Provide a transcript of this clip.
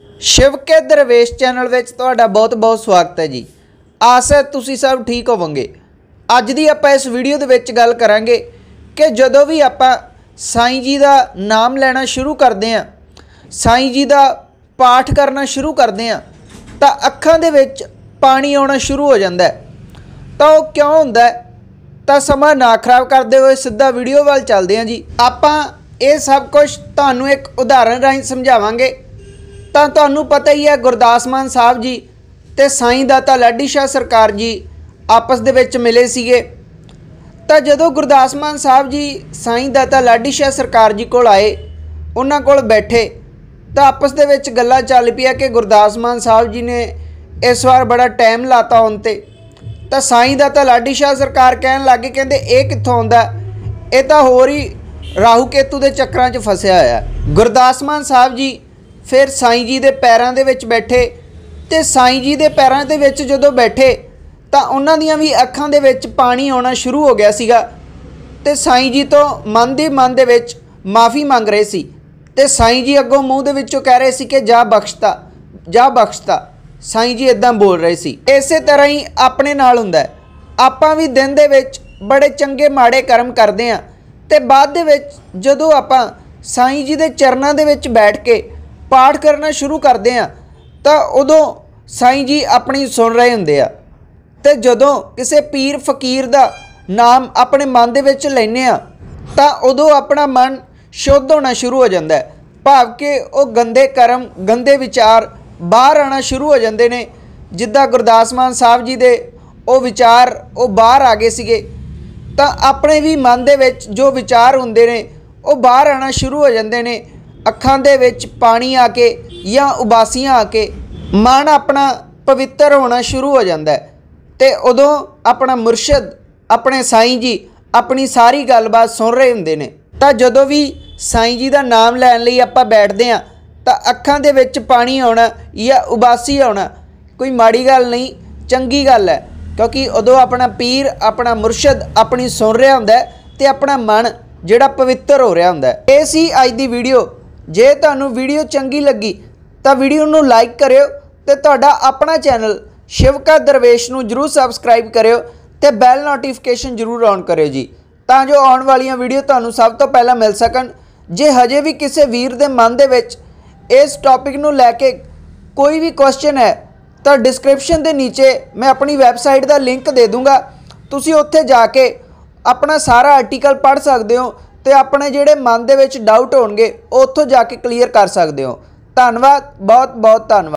शिव के दरवेश channel which तुहाडा बहुत बहुत स्वागत है जी। आस है तुसी सब ठीक होवोगे। अज दी आपां इस वीडियो दे विच गल करांगे कि जदों भी आपां साईं जी दा नाम लेना शुरू करते हैं, साईं जी दा पाठ करना शुरू करते हैं, तो अखां दे विच पानी आउणा शुरू हो जाता है। तो वो क्यों होंदा है? तो समा ना खराब करते हुए सीधा वीडियो वाल चलते हैं जी। आपां ये सब कुछ तुहानूं एक उदाहरण राहीं समझावांगे। तो तुहानूं पता ही है, गुरदास मान साहब जी ते साईं दाता लाडी शाह सरकार जी आपस दे विच मिले सीगे। तो जदों गुरदास मान साहब जी साईं दाता लाडी शाह सरकार जी कोल आए, उन्हां कोल बैठे, तो आपस दे विच गल्लां चल पिया कि गुरदास मान साहब जी ने इस बार बड़ा टाइम लाता उनते। तो साईं दाता लाडी शाह सरकार कहन लगे, कहंदे ये कित्थों आउंदा, ये तां होर ही राहू केतू दे चक्रां 'च फसिया होया। गुरदास मान साहब जी फिर साईं जी दे पैरां दे विच बैठे, ते साईं जी दे पैरां दे विच जदों बैठे तो उन्हां दियां भी अखां दे विच पानी आउणा शुरू हो गया सीगा। ते साईं जी तो मन दे विच माफ़ी मंग रहे सी, ते साईं जी अगों मूँह दे विचों कह रहे सी कि जा बख्शता, जा बख्शता। साईं जी इदां बोल रहे सी। इसे तरह ही अपने नाल हुंदा है। आपां भी दिन दे विच बड़े चंगे माड़े कर्म करदे हां, ते बाद दे विच जदों आपां साईं जी दे चरनां दे विच बैठ के पाठ करना शुरू करते हैं, तो उदों साईं जी अपनी सुन रहे होंदे आ। ते जदों किसी पीर फकीर दा नाम अपने मन दे विच लैने आ, तो उदों अपना मन शुद्ध होना शुरू हो जाता है। भाव के वो गंदे कर्म गंदे विचार बाहर आना शुरू हो जाते हैं। जिद्दां गुरदास मान साहब जी दे वो विचार वो बाहर आ गए सीगे, तो अपने भी मन दे विच जो विचार हुंदे ने वो बाहर आना शुरू हो जाते हैं। अखां दे विच पानी आके या उबासियां आके मन अपना पवित्र होना शुरू हो जाता है। तो उदों अपना मुर्शद अपने साईं जी अपनी सारी गलबात सुन रहे होंदे ने। तो जदों भी साईं जी का नाम लैण लई आपां बैठदे हां, तो अखां दे विच पानी आउणा या उबासी आउणा कोई माड़ी गल नहीं, चंगी गल है। क्योंकि उदों अपना पीर अपना मुर्शद अपनी सुन रहा हुंदा है, ते अपना मन जिहड़ा पवित्र हो रहा हुंदा है। इह सी अज दी वीडियो। जे तुहानूं वीडियो चंगी लगी तो वीडियो नूं लाइक करियो, ते तुहाडा अपना चैनल शिव का दरवेश नूं जरूर सबसक्राइब करियो, ते बैल नोटिफिकेशन जरूर ऑन करियो जी, तां जो आउण वालियां वीडियो तुहानूं सब तो पहला मिल सकन। जे हजे भी किसी वीर दे मन दे विच इस टॉपिक नूं लैके कोई भी क्वेश्चन है, तो डिस्क्रिप्शन के नीचे मैं अपनी वैबसाइट का लिंक दे दूँगा। तुसीं उत्थे जाके अपना सारा आर्टिकल पढ़ सकते हो, तो अपने जिहड़े मन दे विच डाउट होणगे उत्थों जाके क्लीयर कर सकते हो। धन्नवाद, बहुत बहुत धन्नवाद।